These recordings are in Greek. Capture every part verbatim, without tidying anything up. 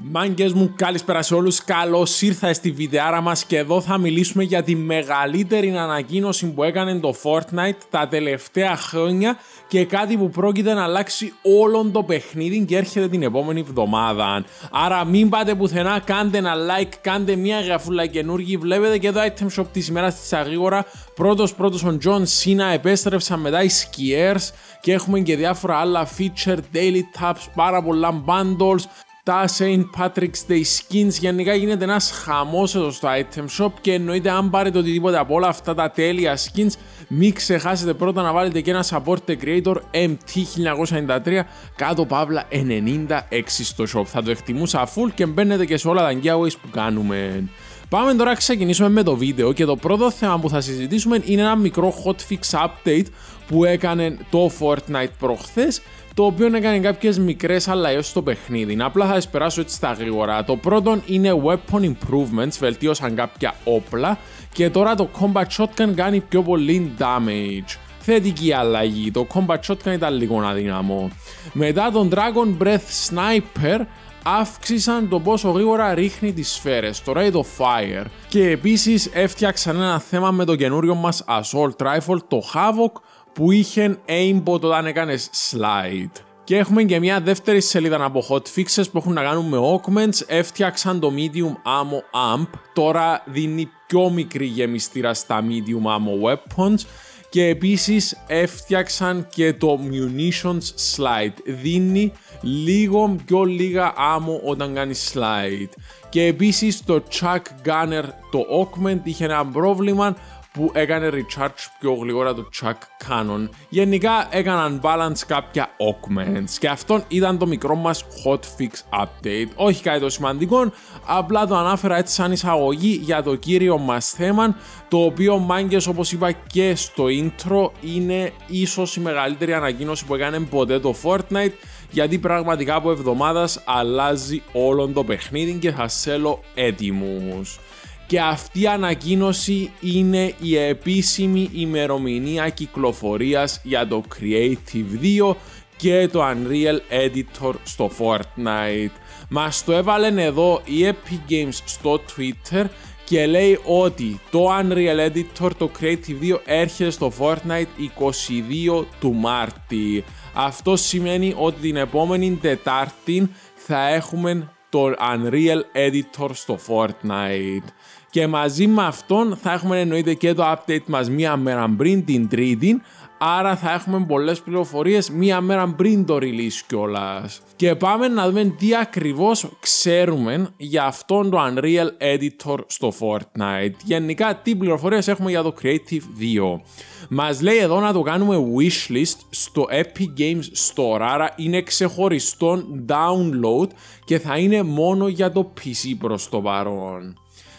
Μάγκες μου, καλησπέρα σε όλους, καλώς ήρθατε στη βιντεάρα μας και εδώ θα μιλήσουμε για τη μεγαλύτερη ανακοίνωση που έκανε το Fortnite τα τελευταία χρόνια και κάτι που πρόκειται να αλλάξει όλο το παιχνίδι και έρχεται την επόμενη εβδομάδα. Άρα μην πάτε πουθενά, κάντε ένα like, κάντε μια γραφούλα καινούργη. Βλέπετε και το item shop της ημέρας της αγρήγορα. Πρώτος πρώτος ο John Cena, επέστρεψαν μετά οι Skiers και έχουμε και διάφορα άλλα feature, daily taps, πάρα πολλά bundles. Τα Saint Patrick's Day skins, γενικά γίνεται ένας χαμός εδώ στο item shop και εννοείται αν πάρετε οτιδήποτε από όλα αυτά τα τέλεια skins μην ξεχάσετε πρώτα να βάλετε και ένα support the creator εμ τι χίλια εννιακόσια ενενήντα τρία κάτω παύλα ενενήντα έξι στο shop. Θα το εκτιμούσα full και μπαίνετε και σε όλα τα giveaways που κάνουμε. Πάμε τώρα να ξεκινήσουμε με το βίντεο και το πρώτο θέμα που θα συζητήσουμε είναι ένα μικρό hotfix update που έκανε το Fortnite προχθές, το οποίο έκανε κάποιες μικρές αλλαγές στο παιχνίδι. Απλά θα τις περάσω έτσι στα γρήγορα. Το πρώτο είναι weapon improvements, βελτίωσαν κάποια όπλα και τώρα το combat shotgun κάνει πιο πολύ damage. Θετική αλλαγή, το combat shotgun ήταν λίγο αδύναμο. Μετά τον Dragon Breath Sniper αύξησαν το πόσο γρήγορα ρίχνει τις σφαίρες, το Rate of Fire. Και επίσης έφτιαξαν ένα θέμα με το καινούριο μας Assault Rifle, το Havoc, που είχε aimbot όταν έκανες slide. Και έχουμε και μια δεύτερη σελίδα από hotfixes που έχουν να κάνουν με augments. Έφτιαξαν το medium ammo amp, τώρα δίνει πιο μικρή γεμιστήρα στα medium ammo weapons. Και επίσης έφτιαξαν και το munitions slide, δίνει λίγο πιο λίγα ammo όταν κάνει slide. Και επίσης το chuck gunner, το augment, είχε ένα πρόβλημα που έκανε recharge πιο γλυγόρα το chuck cannon. Γενικά έκαναν balance κάποια augments και αυτό ήταν το μικρό μας hotfix update. Όχι κάτι το σημαντικό, απλά το ανάφερα έτσι σαν εισαγωγή για το κύριο μας θέμα, το οποίο, μάγκες, όπως είπα και στο intro, είναι ίσως η μεγαλύτερη ανακοίνωση που έκανε ποτέ το Fortnite, γιατί πραγματικά από εβδομάδας αλλάζει όλο το παιχνίδι και θα θέλω έτοιμους. Και αυτή η ανακοίνωση είναι η επίσημη ημερομηνία κυκλοφορίας για το Creative δύο και το Unreal Editor στο Fortnite. Μας το έβαλεν εδώ η Epic Games στο Twitter και λέει ότι το Unreal Editor, το Creative δύο, έρχεται στο Fortnite είκοσι δύο του Μάρτη. Αυτό σημαίνει ότι την επόμενη Τετάρτη θα έχουμε το Unreal Editor στο Fortnite. Και μαζί με αυτόν θα έχουμε εννοείται και το update μας μία μέρα πριν την Τρίτη, άρα θα έχουμε πολλές πληροφορίες μία μέρα πριν το release κιόλας. Και πάμε να δούμε τι ακριβώς ξέρουμε για αυτόν το Unreal Editor στο Fortnite. Γενικά τι πληροφορίες έχουμε για το Creative δύο. Μας λέει εδώ να το κάνουμε wishlist στο Epic Games Store, άρα είναι ξεχωριστό download και θα είναι μόνο για το πι σι προς το παρόν.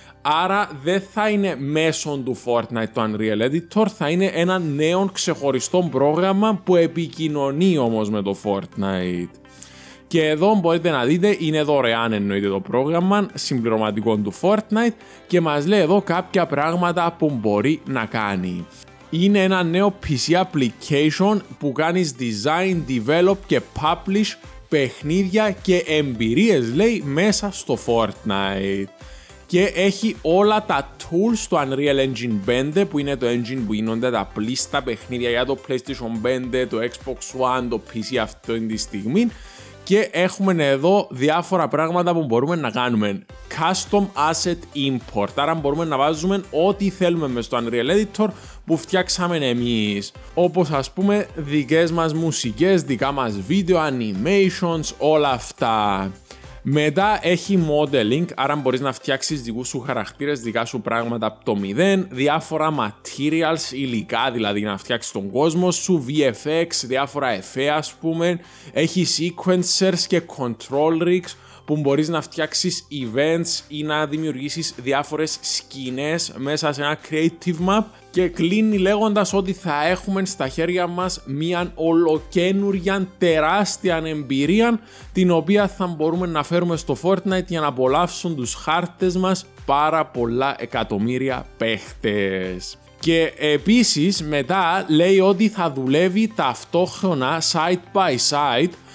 Άρα δεν θα είναι μέσω του Fortnite το Unreal Editor, θα είναι ένα νέο ξεχωριστό πρόγραμμα που επικοινωνεί όμως με το Fortnite. Και εδώ μπορείτε να δείτε, είναι δωρεάν εννοείται το πρόγραμμα, συμπληρωματικό του Fortnite και μας λέει εδώ κάποια πράγματα που μπορεί να κάνει. Είναι ένα νέο πι σι application που κάνεις design, develop και publish παιχνίδια και εμπειρίες, λέει, μέσα στο Fortnite. Και έχει όλα τα tools του Unreal Engine πέντε, που είναι το engine που γίνονται τα πλήστα παιχνίδια για το PlayStation πέντε, το Xbox One, το πι σι αυτή τη στιγμή. Και έχουμε εδώ διάφορα πράγματα που μπορούμε να κάνουμε. Custom Asset Import, άρα μπορούμε να βάζουμε ό,τι θέλουμε μες στο Unreal Editor που φτιάξαμε εμείς. Όπως ας πούμε δικές μας μουσικές, δικά μας βίντεο, animations, όλα αυτά. Μετά έχει modeling, άρα μπορείς να φτιάξεις δικούς σου χαρακτήρες, δικά σου πράγματα από το μηδέν, διάφορα materials, υλικά δηλαδή να φτιάξεις τον κόσμο σου, βι εφ εξ, διάφορα εφέ ας πούμε, έχει sequencers και control rigs που μπορείς να φτιάξεις events ή να δημιουργήσεις διάφορες σκηνές μέσα σε ένα creative map και κλείνει λέγοντας ότι θα έχουμε στα χέρια μας μια ολοκένουρια τεράστια εμπειρία την οποία θα μπορούμε να φέρουμε στο Fortnite για να απολαύσουν τους χάρτες μας πάρα πολλά εκατομμύρια παίχτες. Και επίσης μετά λέει ότι θα δουλεύει ταυτόχρονα side by side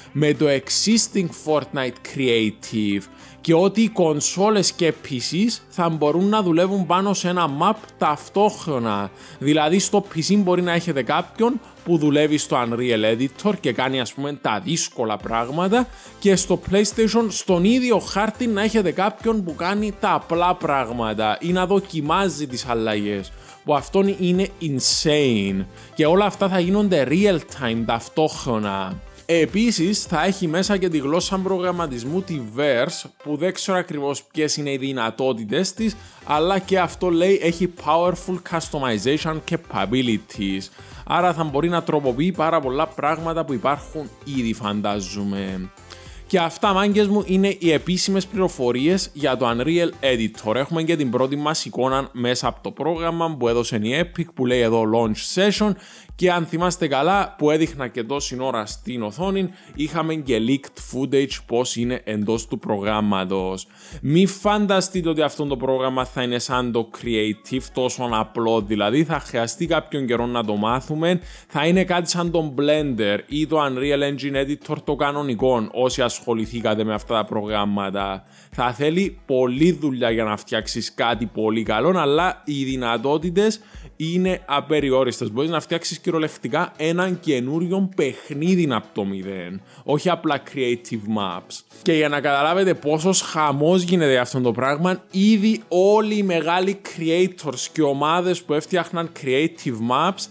με το existing Fortnite Creative και ότι οι κονσόλες και πι σις θα μπορούν να δουλεύουν πάνω σε ένα map ταυτόχρονα. Δηλαδή στο πι σι μπορεί να έχετε κάποιον που δουλεύει στο Unreal Editor και κάνει ας πούμε τα δύσκολα πράγματα και στο PlayStation στον ίδιο χάρτη να έχετε κάποιον που κάνει τα απλά πράγματα ή να δοκιμάζει τις αλλαγές, που αυτό είναι insane και όλα αυτά θα γίνονται real time ταυτόχρονα. Επίσης θα έχει μέσα και τη γλώσσα προγραμματισμού τη Verse που δεν ξέρω ακριβώς ποιες είναι οι δυνατότητες της, αλλά και αυτό λέει έχει powerful customization capabilities, άρα θα μπορεί να τροποποιεί πάρα πολλά πράγματα που υπάρχουν ήδη φαντάζομαι. Και αυτά μάγκες μου είναι οι επίσημες πληροφορίες για το Unreal Editor. Έχουμε και την πρώτη μας εικόνα μέσα από το πρόγραμμα που έδωσε η Epic που λέει εδώ Launch Session και αν θυμάστε καλά που έδειχνα και τόση ώρα στην οθόνη είχαμε και leaked footage πώς είναι εντός του προγράμματος. Μη φανταστείτε ότι αυτό το πρόγραμμα θα είναι σαν το Creative τόσο απλό, δηλαδή θα χρειαστεί κάποιον καιρό να το μάθουμε, θα είναι κάτι σαν το Blender ή το Unreal Engine Editor το κανονικό όσοι ασχοληθήκατε με αυτά τα προγράμματα. Θα θέλει πολλή δουλειά για να φτιάξεις κάτι πολύ καλό, αλλά οι δυνατότητες είναι απεριόριστες. Μπορείς να φτιάξεις κυριολεκτικά έναν καινούριο παιχνίδι από το μηδέν, όχι απλά creative maps. Και για να καταλάβετε πόσος χαμός γίνεται για αυτό το πράγμα, ήδη όλοι οι μεγάλοι creators και ομάδες που έφτιαχναν creative maps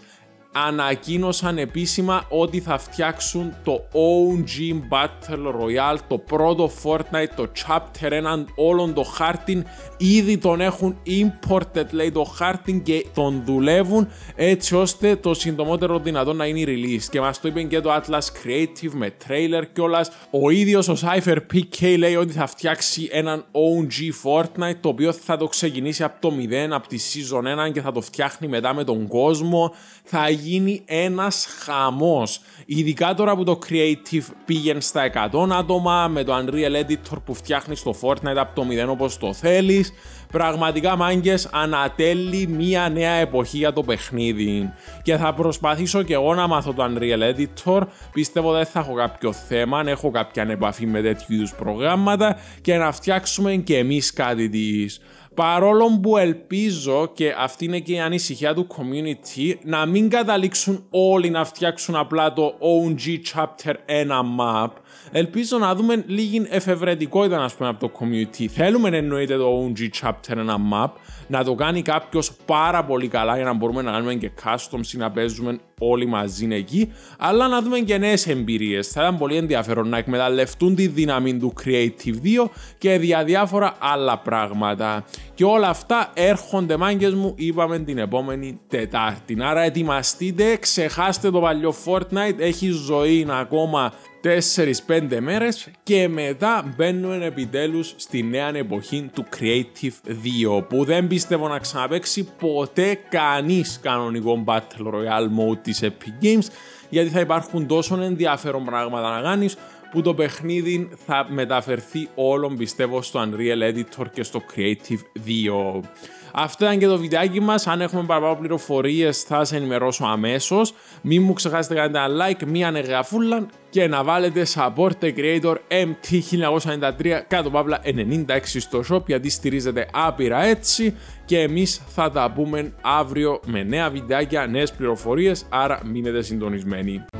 ανακοίνωσαν επίσημα ότι θα φτιάξουν το ο τζι Battle Royale, το πρώτο Fortnite, το Chapter ένα, όλον το χάρτη. Ήδη τον έχουν imported λέει το χάρτη και τον δουλεύουν έτσι ώστε το συντομότερο δυνατόν να είναι release. Και μας το είπε και το Atlas Creative με trailer κιόλας. Ο ίδιος ο Cypher πι κέι λέει ότι θα φτιάξει έναν ο τζι Fortnite το οποίο θα το ξεκινήσει από το μηδέν, από τη Season ένα και θα το φτιάχνει μετά με τον κόσμο. Θα γίνει ένας χαμός. Ειδικά τώρα που το Creative πήγαινε στα εκατό άτομα με το Unreal Editor που φτιάχνει το Fortnite από το μηδέν όπως το θέλεις. Πραγματικά μάγκες ανατέλει μια νέα εποχή για το παιχνίδι. Και θα προσπαθήσω και εγώ να μάθω το Unreal Editor. Πιστεύω δεν θα έχω κάποιο θέμα, αν έχω κάποια επαφή με τέτοιου είδους προγράμματα και να φτιάξουμε και εμείς κάτι της. Παρόλο που ελπίζω, και αυτή είναι και η ανησυχία του community, να μην καταλήξουν όλοι να φτιάξουν απλά το ο τζι Chapter ένα map. Ελπίζω να δούμε λίγη εφευρετικότητα ας πούμε, από το community. Θέλουμε εννοείται το ο τζι Chapter ένα map, να το κάνει κάποιος πάρα πολύ καλά για να μπορούμε να κάνουμε και customs ή να παίζουμε όλοι μαζί εκεί, αλλά να δούμε και νέες εμπειρίες. Θα ήταν πολύ ενδιαφέρον να εκμεταλλευτούν τη δύναμη του Creative δύο και διάφορα άλλα πράγματα. Και όλα αυτά έρχονται μάγκες μου, είπαμε την επόμενη Τετάρτη. Άρα ετοιμαστείτε, ξεχάστε το παλιό Fortnite, έχει ζωή ακόμα τέσσερις πέντε μέρες και μετά μπαίνουμε επιτέλους στη νέα εποχή του Creative δύο που δεν πιστεύω να ξαναπαίξει ποτέ κανείς κανονικό Battle Royale mode της Epic Games, γιατί θα υπάρχουν τόσο ενδιαφέρον πράγματα να κάνεις που το παιχνίδι θα μεταφερθεί όλων πιστεύω στο Unreal Editor και στο Creative δύο. Αυτό ήταν και το βιντεάκι μας. Αν έχουμε παραπάνω πληροφορίες θα σας ενημερώσω αμέσως. Μην μου ξεχάσετε να κάνετε ένα like, μία εγγραφούλα και να βάλετε support the creator εμ τι χίλια εννιακόσια ενενήντα τρία κάτω παύλα ενενήντα έξι στο shop γιατί στηρίζετε άπειρα έτσι. Και εμείς θα τα πούμε αύριο με νέα βιντεάκια, νέες πληροφορίες, άρα μείνετε συντονισμένοι.